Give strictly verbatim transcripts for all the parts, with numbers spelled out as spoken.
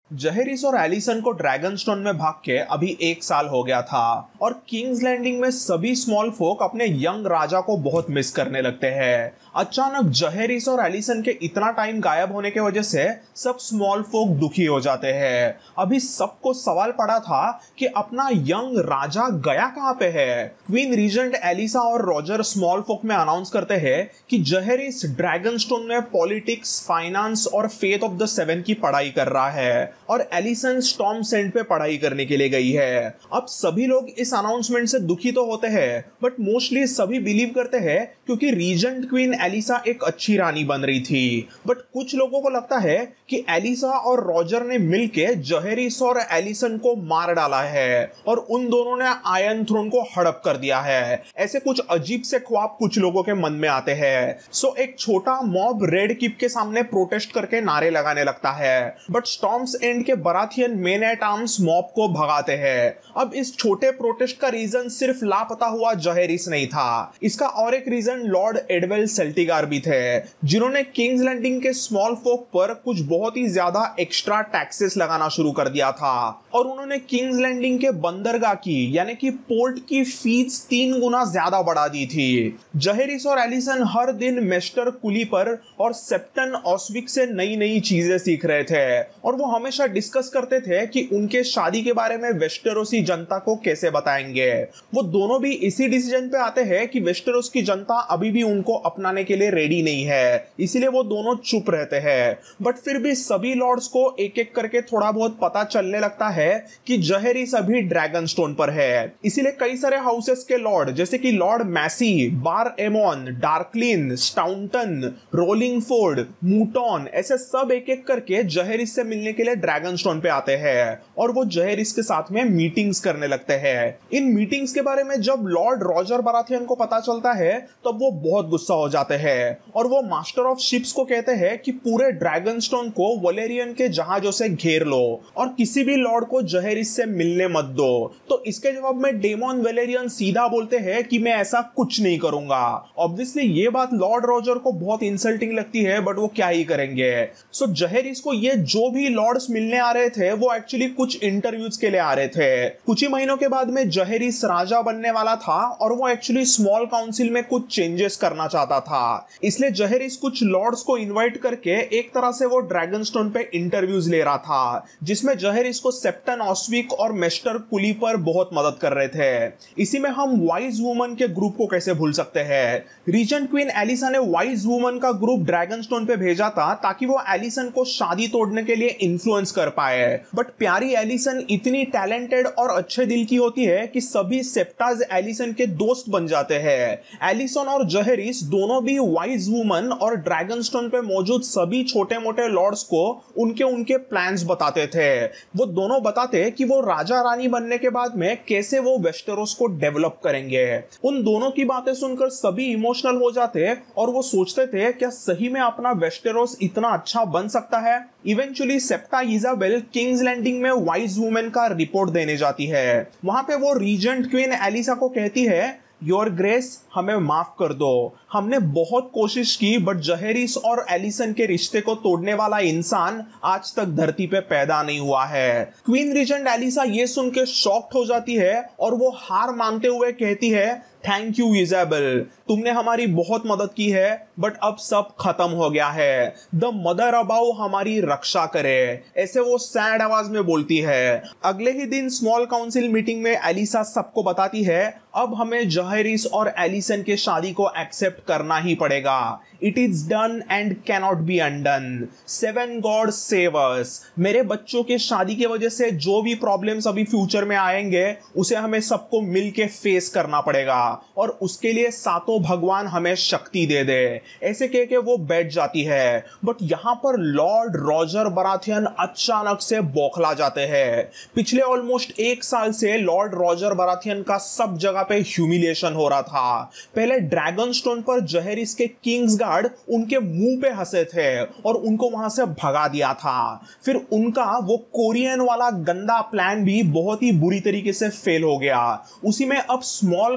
जहेरिस और एलिसन को ड्रैगनस्टोन में भाग के अभी एक साल हो गया था और किंग्स लैंडिंग में सभी स्मॉल फोक अपने यंग राजा को बहुत मिस करने लगते हैं। अचानक जहेरिस और एलिसन के इतना टाइम गायब होने की वजह से सब स्मॉल फोक दुखी हो जाते हैं। अभी सबको सवाल पड़ा था कि अपना यंग राजा गया कहां पे है। क्वीन रीजेंट एलिसा और रॉजर स्मॉल फोक में अनाउंस करते हैं कि जहेरिस ड्रैगनस्टोन में पॉलिटिक्स, फाइनेंस और फेथ ऑफ द सेवन की पढ़ाई कर रहा है और एलिसन स्टॉर्म सेंट पे पढ़ाई करने के लिए गई है। अब सभी लोग इस अनाउंसमेंट से दुखी तो होते हैं बट मोस्टली सभी बिलीव करते हैं क्योंकि रीजेंट क्वीन एलिसा एक अच्छी रानी बन रही थी। बट कुछ लोगों को लगता है कि एलिसा और रॉजर ने मिलके जहेरिस और एलिसन को मार डाला है और उन दोनों ने आयरन थ्रोन को हड़प कर दिया है। ऐसे कुछ अजीब से ख्वाब कुछ लोगों के मन में आते हैं। सो एक छोटा मॉब रेड कीप के सामने प्रोटेस्ट करके नारे लगाने लगता है बट स्टॉर्म्स एंड के Baratheon men at arms mob को भगाते हैं। अब इस छोटे प्रोटेस्ट का रीजन सिर्फ लापता हुआ जहेरिस नहीं था, इसका और एक रीजन लॉर्ड एडवेल सेल्टिगार भी थे जिन्होंने किंग्स लैंडिंग के स्मॉल फोक पर कुछ बहुत ही ज्यादा एक्स्ट्रा टैक्सेस लगाना शुरू कर दिया था और उन्होंने किंग्स लैंडिंग के बंदरगाह की यानी कि पोर्ट की फीस तीन गुना ज्यादा बढ़ा दी थी। जहेरिस और एलिसन हर दिन मेस्टर कुली पर और सेप्टन ऑस्विक से नई नई चीजें सीख रहे थे और वो हमेशा डिस्कस करते थे कि उनके शादी के बारे में वेस्टेरोसी जनता को कैसे बताएंगे। वो दोनों भी इसी डिसीजन पे आते हैं कि वेस्टेरोस की जनता अभी भी उनको अपनाने के लिए रेडी नहीं है, इसीलिए वो दोनों चुप रहते हैं। बट फिर भी सभी लॉर्ड्स को एक एक करके थोड़ा बहुत पता चलने लगता है कि जहेरिस अभी ड्रैगनस्टोन पर है। इसीलिए कई सारे हाउसेस के लॉर्ड जैसे कि लॉर्ड मैसी, बार एमोन, डार्कलिन, स्टाउंटन, रोलिंगफोर्ड, मूटॉन, ऐसे सब एक एक करके जहेरिस से मिलने के लिए ड्रैगनस्टोन पे आते हैं और वो जहेरिस के साथ में मीटिंग्स करने लगते हैं। इन मीटिंग्स के बारे में जब लॉर्ड रॉजर बराथियन को पता चलता है तब वो बहुत गुस्सा हो जाते हैं और वो मास्टर ऑफ शिप्स को कहते हैं कि पूरे ड्रैगनस्टोन को वलेरियन के जहाजों से घेर लो और किसी भी लॉर्ड को जहेरिस से मिलने मत दो। तो इसके जवाब में डेमोन वलेरियन सीधा बोलते हैं कि मैं ऐसा कुछ नहीं करूंगा। ऑब्वियसली ये बात लॉर्ड रॉजर को बहुत इंसल्टिंग लगती है बट वो क्या ही करेंगे। सो जहेरिस को ये जो भी लॉर्ड्स मिलने आ रहे थे वो एक्चुअली कुछ इंटरव्यूज के लिए आ रहे थे। कुछ ही महीनों के बाद में जहेरिस राजा बनने वाला था और वो एक्चुअली स्मॉल काउंसिल में कुछ चेंजेस करना चाहता था, इसलिए जहेरिस कुछ लॉर्ड्स को इनवाइट करके एक तरह से वो ड्रैगनस्टोन पे इंटरव्यूज ले रहा था जिसमें जहेरिस को सेप्टन ऑस्विक और मेस्टर कुली पर बहुत मदद कर रहे थे। इसी में हम वाइज वुमन के ग्रुप को कैसे भूल सकते हैं। रीजेंट क्वीन एलिसा ने वाइज वुमन का ग्रुप ड्रैगनस्टोन पे भेजा था ताकि वो एलिसन को शादी तोड़ने के लिए इन्फ्लुएंस कर पाए। बट प्यारी एलिसन इतनी टैलेंटेड और अच्छे दिल की होती है कि सभी सेप्टाज एलिसन के दोस्त बन जाते हैं। एलिसन और जहेरिस दोनों भी वाइज वुमन और ड्रैगनस्टोन पे मौजूद सभी छोटे मोटे लॉर्ड्स को उनके उनके प्लान्स बताते थे। वो दोनों बताते कि वो राजा रानी बनने के बाद में कैसे वो वेस्टेरोस को डेवलप करेंगे। उन दोनों की बातें सुनकर सभी इमोशनल हो जाते और वो सोचते थे क्या सही में अपना वेस्टेरोस इतना अच्छा बन सकता है। Eventually septa Isabel King's Landing में वाइज वुमेन का रिपोर्ट देने जाती है। वहां पे वो रीजेंट क्वीन एलिसा को कहती है, योर ग्रेस, हमें माफ कर दो, हमने बहुत कोशिश की बट जहेरिस और एलिसन के रिश्ते को तोड़ने वाला इंसान आज तक धरती पे पैदा नहीं हुआ है। क्वीन रीजेंट एलिसा ये सुन के शॉक्ड हो जाती है और वो हार मानते हुए कहती है, थैंक यू इजाबेल, तुमने हमारी बहुत मदद की है बट अब सब खत्म हो गया है। द मदर अबाउ हमारी रक्षा करे, ऐसे वो सैड आवाज में बोलती है। अगले ही दिन स्मॉल काउंसिल मीटिंग में एलिसा सबको बताती है अब हमें जहेरिस और एलिसन के शादी को एक्सेप्ट करना ही पड़ेगा। It is done and cannot be undone. Seven god save us. मेरे बच्चों के शादी की वजह से जो भी प्रॉब्लम्स अभी फ्यूचर में आएंगे उसे हमें सबको मिलके फेस करना पड़ेगा और उसके लिए सातों भगवान हमें शक्ति दे दे। ऐसे कह के वो बैठ जाती है बट यहां पर लॉर्ड रॉजर बराथियन अचानक से बौखला जाते हैं। पिछले ऑलमोस्ट एक साल से लॉर्ड रॉजर बराथियन का सब जगह पे ह्यूमिलिएशन हो रहा था। पहले ड्रैगनस्टोन पर जहेरिस के किंग्स गार्ड उनके मुंह पे हंसे थे और उनको वहां से भगा दिया था। फिर उनका वो कोरियन वाला गंदा प्लान भी बहुत ही बुरी तरीके से फेल हो गया। उसी में अब स्मॉल काउंसिल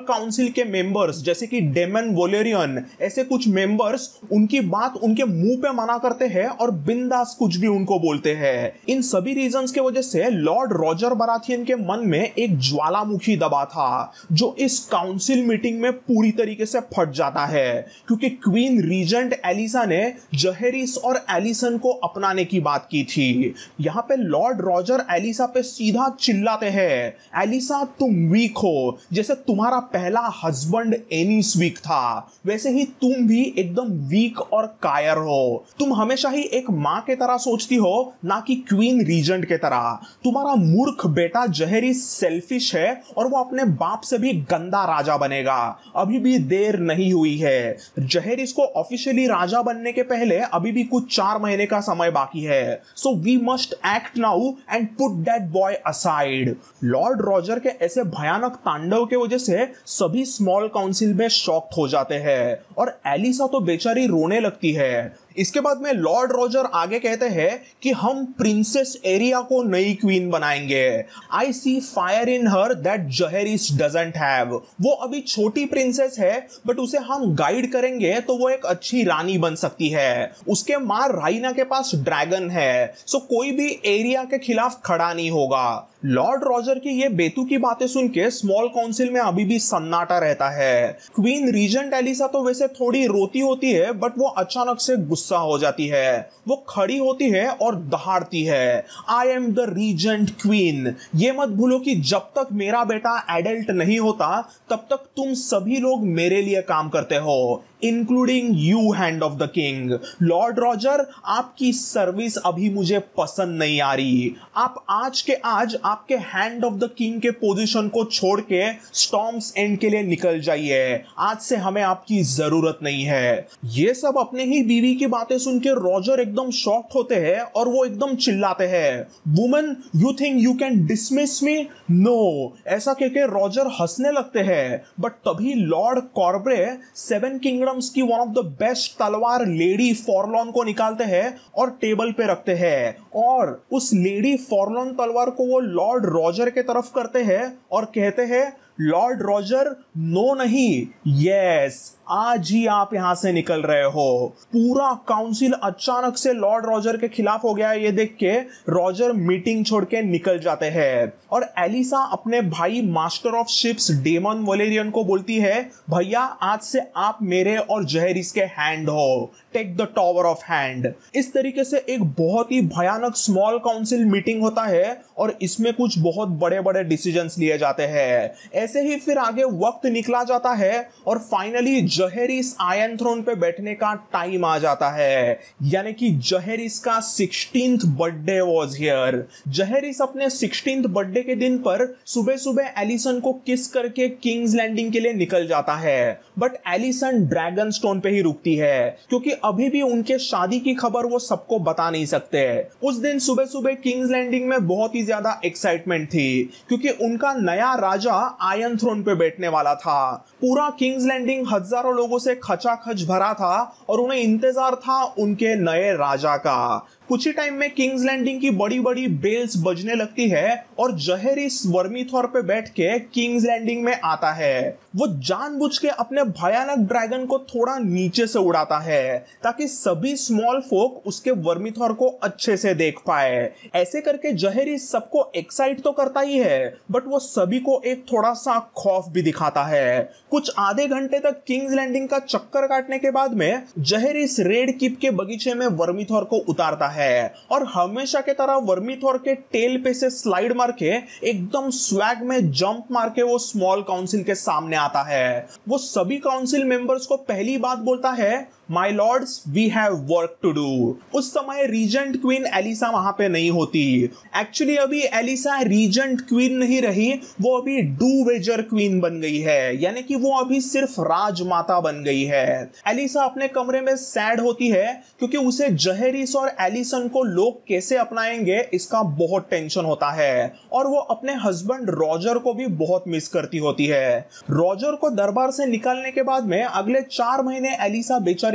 काउंसिल के मेंबर्स जैसे कि डेमन वोलेरियन, ऐसे कुछ मेंबर्स उनकी बात उनके मुंह पे मना करते हैं और बिंदास कुछ भी उनको बोलते हैं। इन सभी रीजंस के वजह से लॉर्ड रॉजर बराथियन के मन में एक ज्वालामुखी दबा था जो इस काउंसिल मीटिंग में पूरी तरीके से फट जाता है, क्योंकि क्वीन रीजेंट एलिसा ने जहेरिस और एलिसन को अपनाने की बात की थी। यहां पे लॉर्ड रॉजर एलिसा पे सीधा चिल्लाते हैं, एलिसा तुम वीक हो, जैसे तुम्हारा पहला हस्बैंड एनिस वीक था वैसे ही तुम भी एकदम वीक और कायर हो। तुम हमेशा ही एक मां के तरह सोचती हो, ना कि क्वीन रीजेंट के तरह। तुम्हारा मूर्ख बेटा जहेरिस सेल्फिश है और वो अपने बाप से भी गंदा राजा बनेगा। अभी भी देर नहीं हुई है। जहेरिस को ऑफिशियली राजा बनने के पहले अभी भी कुछ चार महीने का समय बाकी है। So we must act now and put that boy aside. Lord Rogar के ऐसे भयानक तांडव के वजह से सभी स्मॉल काउंसिल में शॉक्ड हो जाते हैं और एलिसा तो बेचारी रोने लगती है। इसके बाद में लॉर्ड रॉजर आगे कहते हैं कि हम प्रिंसेस एरिया को नई क्वीन बनाएंगे। I see fire in her that Jaehaerys doesn't have. वो अभी छोटी प्रिंसेस है बट उसे हम गाइड करेंगे तो वो एक अच्छी रानी बन सकती है। उसके मां राइना के पास ड्रैगन है, सो कोई भी एरिया के खिलाफ खड़ा नहीं होगा। लॉर्ड रॉजर की ये बेतुकी बातें सुन के स्मॉल काउंसिल में अभी भी सन्नाटा रहता है। क्वीन रीजेंट एलिसा तो वैसे थोड़ी रोती होती है बट वो अचानक से गुस्सा हो जाती है। वो खड़ी होती है और दहाड़ती है, I am the regent queen. ये मत भूलो कि जब तक मेरा बेटा एडल्ट नहीं होता तब तक तुम सभी लोग मेरे लिए काम करते हो, including you hand of the king. Lord Rogar, आपकी सर्विस अभी मुझे पसंद नहीं आ रही। आप आज के आज आपके हैंड ऑफ द किंग के पोजीशन को छोड़ के स्टॉर्म्स एंड के लिए निकल जाइए। आज से हमें आपकी जरूरत नहीं है। ये सब अपने ही बीवी की बातें सुन के रॉजर एकदम शॉक्ड होते हैं और वो एकदम चिल्लाते हैं, woman you think you can dismiss me? No. ऐसा कहकर रॉजर हंसने लगते हैं बट तभी लॉर्ड कॉर्ब्रे सेवन किंगडम्स की वन ऑफ द बेस्ट तलवार लेडी फॉरलॉन को निकालते हैं और टेबल पे रखते हैं और उस लेडी फॉरलॉन तलवार को वो लॉर्ड रॉजर के तरफ करते हैं और कहते हैं, लॉर्ड रॉजर नो नहीं, यस, आज ही आप यहां से निकल रहे हो। पूरा काउंसिल अचानक से लॉर्ड रॉजर के खिलाफ हो गया है ये देख के रॉजर मीटिंग छोड़ के निकल जाते हैं और एलिसा अपने भाई master of ships Daemon Velaryon को बोलती है, भैया आज से आप मेरे और जहेरिस के हैंड हो, take the tower of hand. इस तरीके से एक बहुत ही भयानक स्मॉल काउंसिल मीटिंग होता है और इसमें कुछ बहुत बड़े बड़े डिसीजंस लिए जाते हैं। ऐसे ही फिर आगे वक्त निकला जाता है और फाइनली जहेरिस आयरन थ्रोन पे बैठने का टाइम आ जाता है, यानी कि जहेरिस का sixteenth birthday was here. Jaehaerys अपने सिक्सटीन्थ बर्थडे के दिन पर सुबह सुबह एलिसन को किस करके किंग्स लैंडिंग के लिए निकल जाता है बट एलिसन ड्रैगन स्टोन पे ही रुकती है क्योंकि अभी भी उनके शादी की खबर वो सबको बता नहीं सकते। उस दिन सुबह सुबह किंग्स लैंडिंग में बहुत ही ज्यादा एक्साइटमेंट थी क्योंकि उनका नया राजा आयरन थ्रोन पे बैठने वाला था। पूरा किंग्स लैंडिंग हजारों लोगों से खचाखच भरा था और उन्हें इंतजार था उनके नए राजा का। कुछ ही टाइम में किंग्स लैंडिंग की बड़ी बड़ी बेल्स बजने लगती है और जहेरिस वर्मीथॉर पे बैठ के किंग्स लैंडिंग में आता है। वो जानबूझ के अपने भयानक ड्रैगन को थोड़ा नीचे से उड़ाता है ताकि सभी स्मॉल फोक उसके वर्मीथॉर को अच्छे से देख पाए। ऐसे करके जहेरिस सबको एक्साइट तो करता ही है बट वो सभी को एक थोड़ा सा खौफ भी दिखाता है। कुछ आधे घंटे तक किंग्स लैंडिंग का चक्कर काटने के बाद में जहेरिस रेड कीप के बगीचे में वर्मीथॉर को उतारता है और हमेशा के तरह वर्मीथॉर के टेल पे से स्लाइड मार के एकदम स्वैग में जंप मार के वो स्मॉल काउंसिल के सामने आता है। वो सभी काउंसिल मेंबर्स को पहली बात बोलता है, my lords we have work to do. उस समय रीजेंट क्वीन एलिसा वहां पे नहीं होती। एक्चुअली अभी एलिसा रीजेंट क्वीन नहीं रही, वो अभी डू वेजर क्वीन बन गई है, यानी कि वो अभी सिर्फ राजमाता बन गई है। एलिसा अपने कमरे में सैड होती है क्योंकि उसे जहेरिस और एलिसन को लोग कैसे अपनाएंगे इसका बहुत टेंशन होता है और वो अपने हस्बैंड रॉजर को भी बहुत मिस करती होती है। रॉजर को दरबार से निकालने के बाद में अगले चार महीने एलिसा बेचारी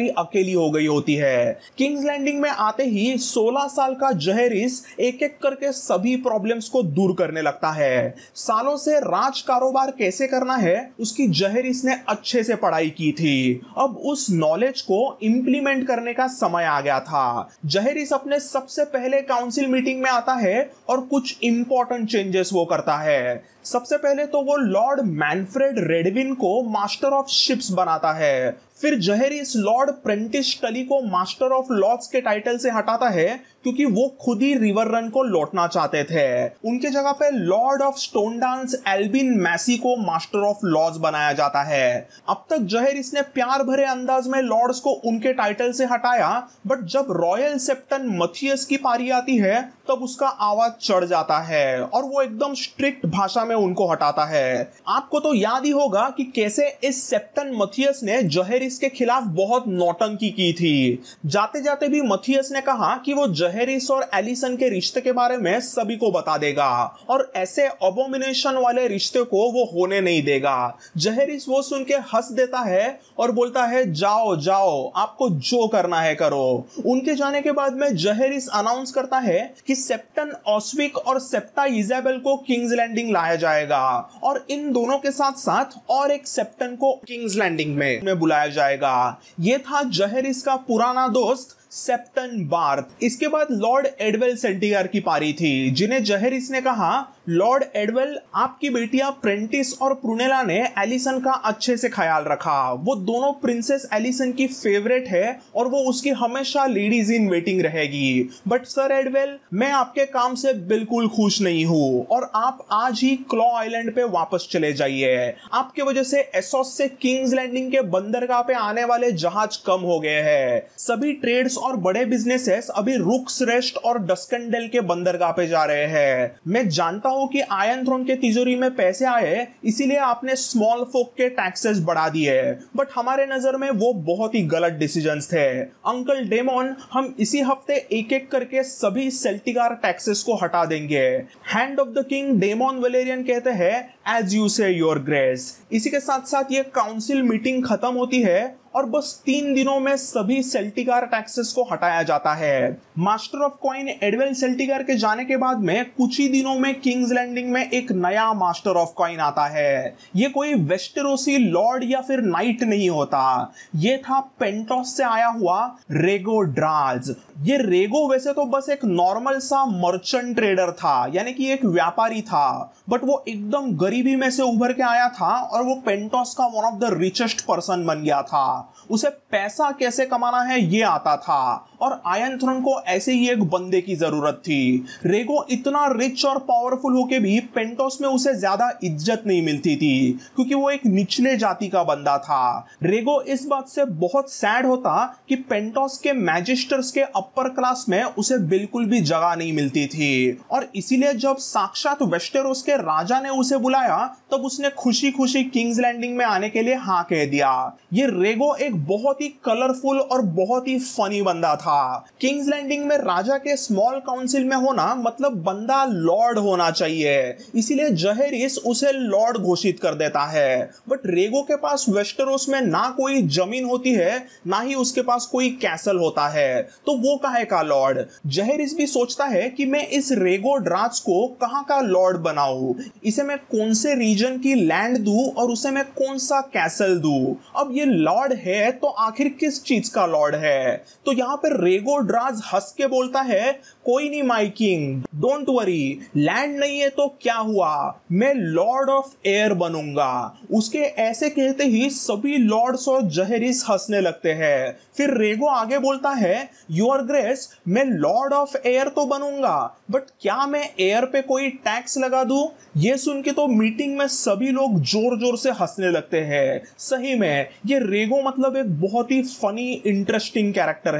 सारी अकेली हो गई होती है। किंग्स लैंडिंग में आते ही सोलह साल का जहेरिस एक एक करके सभी प्रॉब्लम्स को दूर करने लगता है। सालों से राज कारोबार कैसे करना है उसकी जहेरिस ने अच्छे से पढ़ाई की थी। अब उस नॉलेज को इंप्लीमेंट करने का समय आ गया था। जहेरिस अपने सबसे पहले काउंसिल मीटिंग में आता है और कुछ इंपॉर्टेंट चेंजेस वो करता है। सबसे पहले तो वो लॉर्ड मैनफ्रेड रेडविन को मास्टर ऑफ शिप्स बनाता है। फिर जहेरिस लॉर्ड प्रेंटिस टली को मास्टर ऑफ लॉज के टाइटल से हटाता है क्योंकि वो खुद ही रिवर रन को लौटना चाहते थे। उनके जगह पे lord of Stonedance Albin Massey को मास्टर ऑफ लॉज बनाया जाता है। अब तक जहेरिस ने प्यार भरे अंदाज में लॉर्ड्स को उनके टाइटल से हटाया, बट जब रॉयल सेप्टन मथियस की पारी आती है तब उसका आवाज चढ़ जाता है और वो एकदम स्ट्रिक्ट भाषा में उनको हटाता है। आपको तो याद ही होगा कि कैसे इस सेप्टन मथियस ने जहेरिस के खिलाफ बहुत नौटंकी की थी। जाते जाते भी मथियस ने कहा कि वो जहेरिस और एलिसन के रिश्ते के बारे में सभी को बता देगा और ऐसे अबोमिनेशन वाले रिश्ते को वो होने नहीं देगा। जहेरिस वो सुन के हंस देता है और बोलता है जाओ जाओ, आपको जो करना है करो। उनके जाने के बाद में जहेरिस अनाउंस करता है कि सेप्टन ऑस्विक और सेप्टा इजाबेल को किंग्स लैंडिंग लाया जाएगा और इन दोनों के साथ साथ और एक सेप्टन को किंग्स लैंडिंग में, में बुलाया जाएगा। ये था जहेरिस का पुराना दोस्त सेप्टन बार्थ। इसके बाद लॉर्ड एडवेल सेल्टिगर की पारी थी, जिन्हें जहेरिस ने कहा लॉर्ड एडवेल, आपकी बेटियां प्रेंटिस और प्रूनेला ने एलिसन का अच्छे से ख्याल रखा। वो दोनों प्रिंसेस एलिसन की फेवरेट है और वो उसकी हमेशा लेडीज इन वेटिंग रहेगी। बट सर एडवेल, मैं आपके काम से बिल्कुल खुश नहीं हूँ और आप आज ही क्लॉ आइलैंड पे वापस चले जाइए। आपके वजह से एसोस से किंग्स लैंडिंग के बंदरगाह पे आने वाले जहाज कम हो गए हैं। सभी ट्रेड्स और बड़े बिजनेसेस अभी रुक्स रेस्ट और डस्कनडेल के बंदरगाह पे जा रहे हैं। मैं जानता हूं कि आयरन थ्रोन के तिजोरी में पैसे आए, इसीलिए आपने स्मॉल फोक के टैक्सेस बढ़ा दिए, बट हमारे नजर में वो बहुत ही गलत डिसीजंस थे। अंकल डेमोन, हम इसी हफ्ते एक एक करके सभी सेल्टिगार टैक्सेस को हटा देंगे। Hand of the king Daemon Velaryon कहते हैं as you say your grace. इसी के साथ साथ ये काउंसिल मीटिंग खत्म होती है और बस तीन दिनों में सभी सेल्टिगार टैक्सेस को हटाया जाता है। Master of coin Edwell Celtigar के जाने के बाद में कुछ ही दिनों में किंग्स लैंडिंग में एक नया मास्टर ऑफ कॉइन आता है। ये कोई वेस्टेरोसी लॉर्ड या फिर नाइट नहीं होता, ये था पेंटोस से आया हुआ रेगो ड्राज। ये रेगो वैसे तो बस एक नॉर्मल सा मर्चेंट ट्रेडर था, यानी कि एक व्यापारी था, बट वो एकदम गरीबी में से उभर के आया था और वो पेंटोस का one of the richest person बन गया था। उसे पैसा कैसे कमाना है ये आता था और आयरन थ्रोन को ऐसे ही एक बंदे की जरूरत थी। रेगो इतना रिच और पावरफुल होके भी पेंटोस में उसे ज्यादा इज्जत नहीं मिलती थी क्योंकि वो एक निचले जाति का बंदा था। रेगो इस बात से बहुत सैड होता कि पेंटोस के मैजिस्टर्स के अपर क्लास में उसे बिल्कुल भी जगह नहीं मिलती थी और इसीलिए जब साक्षात वेस्टेरोस के राजा ने उसे बुलाया तब उसने खुशी खुशी किंग्स लैंडिंग में आने के लिए हाँ कह दिया। ये रेगो एक बहुत ही कलरफुल और बहुत ही फनी बंदा था। किंग्स लैंडिंग में राजा के स्मॉल काउंसिल में होना मतलब बंदा लॉर्ड होना चाहिए, इसीलिए जहेरिस उसे लॉर्ड घोषित कर देता है। बट रेगो के पास वेस्टेरोस में ना कोई जमीन होती है ना ही उसके पास कोई कैसल होता है, तो वो काहे का लॉर्ड। जहेरिस भी सोचता है कि मैं इस रेगो ड्राज को कहां का लॉर्ड बनाऊं, इसे मैं कौन से रीजन की लैंड दूं और उसे मैं कौन सा कैसल दूं। अब ये लॉर्ड है तो आखिर किस चीज का लॉर्ड है। तो यहां पर रेगो ड्राज हंस के बोलता है कोई नहीं my king, don't worry, land नहीं है तो क्या हुआ, मैं लॉर्ड ऑफ एयर बनूंगा। उसके ऐसे कहते ही सभी लॉर्ड्स और जहेरिस हंसने लगते हैं। फिर रेगो आगे बोलता है योर ग्रेस, मैं लॉर्ड ऑफ एयर तो बनूंगा बट क्या मैं एयर पे कोई टैक्स लगा दूं। ये सुन के तो मीटिंग में सभी लोग जोर जोर से हंसने लगते हैं। सही में ये रेगो मतलब एक बहुत ही फनी इंटरेस्टिंग कैरेक्टर है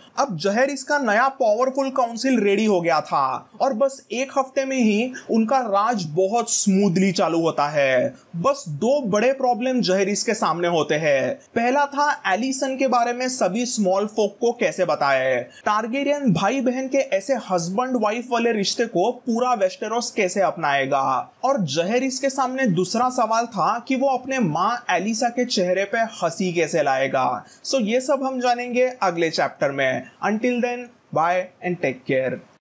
अब जहेरिस का नया पावरफुल काउंसिल रेडी हो गया था और बस एक हफ्ते में ही उनका राज बहुत स्मूथली चालू होता है। बस दो बड़े प्रॉब्लम जहेरिस के सामने होते हैं। पहला था एलिसन के बारे में सभी स्मॉल फोक को कैसे बताए। टारगेरियन भाई बहन के ऐसे हस्बैंड वाइफ वाले रिश्ते को पूरा वेस्टेरोस कैसे अपनाएगा। और जहेरिस के सामने दूसरा सवाल था कि वो अपने माँ एलिसा के चेहरे पे हंसी कैसे लाएगा। सो ये सब हम जानेंगे अगले चैप्टर में। Until then, bye and take care.